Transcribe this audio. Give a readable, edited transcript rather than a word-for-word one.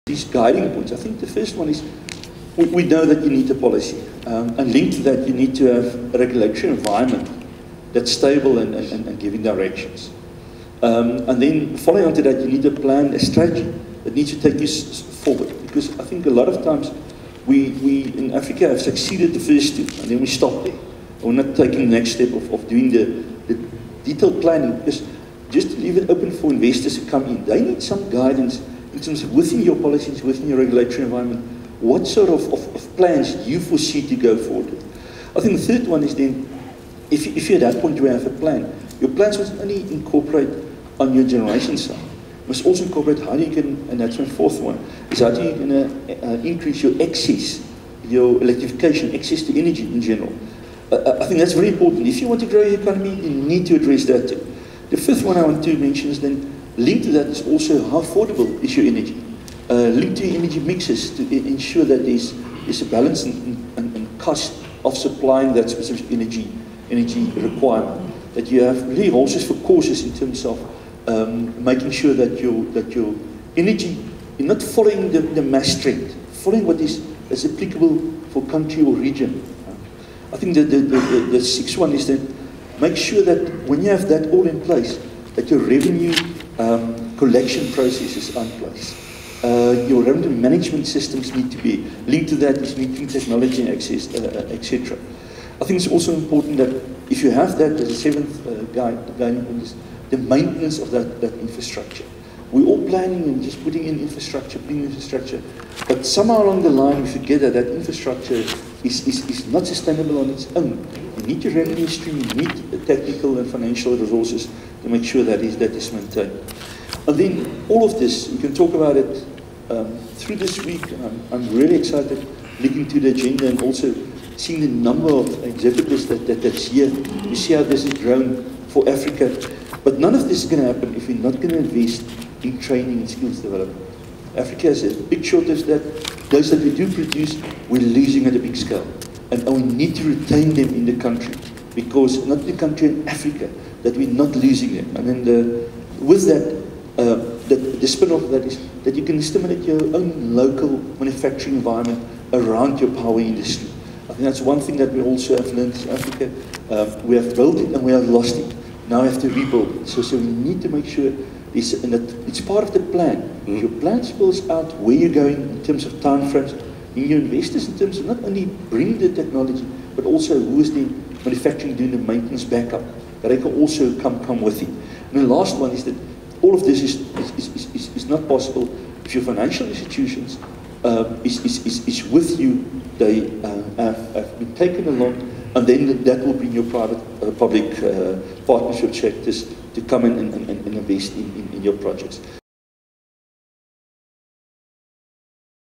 These guiding points. I think the first one is we know that you need a policy, and linked to that you need to have a regulatory environment that's stable and giving directions. And then following on to that, you need a plan, a strategy that needs to take you forward. Because I think a lot of times we in Africa have succeeded the first two, and then we stop there. We're not taking the next step of doing the detailed planning, because just to leave it open for investors to come in, they need some guidance in terms of within your policies, within your regulatory environment, what sort of plans you foresee to go forward with. I think the third one is then, if you're at that point where you have a plan, your plans must only incorporate on your generation side. You must also incorporate how you can, and that's my fourth one, is how you can increase your access, your electrification, access to energy in general. I think that's very important. If you want to grow your economy, you need to address that too. The fifth one I want to mention is then, linked to that is also how affordable is your energy. Linked to your energy mixes to ensure that there's a balance in cost of supplying that specific energy requirement. That you have really horses for courses in terms of making sure that your energy, you're not following the mass trend, following what is applicable for country or region. I think the sixth one is that make sure that when you have that all in place, that your revenue collection processes are in place. Your revenue management systems need to be linked to that, is linking technology and access, etc. I think it's also important that if you have that as a seventh guiding point, is the maintenance of that infrastructure. We're all planning and just putting in infrastructure, but somehow along the line we forget that infrastructure is not sustainable on its own. You need your revenue stream, you need technical and financial resources to make sure that is maintained. And then all of this, you can talk about it through this week. I'm really excited looking to the agenda and also seeing the number of exhibitors that's here. You see how this has grown for Africa. But none of this is going to happen if we're not going to invest in training and skills development. Africa has a big shortage that those that we do produce, we're losing at a big scale. And we need to retain them in the country, because not in the country, in Africa, that we're not losing them. And then with that, the spin-off of that is that you can stimulate your own local manufacturing environment around your power industry. I think that's one thing that we also have learned in Africa. We have built it and we have lost it. Now we have to rebuild it. So we need to make sure and that it's part of the plan. Mm-hmm. Your plan spells out where you're going in terms of time frames, in your investors in terms of not only bringing the technology, but also who is the manufacturing doing the maintenance backup, that they can also come with it. And the last one is that all of this is not possible if your financial institutions is with you. They have been taken along, and then that will bring your private public partnership sectors to come in and invest in your projects.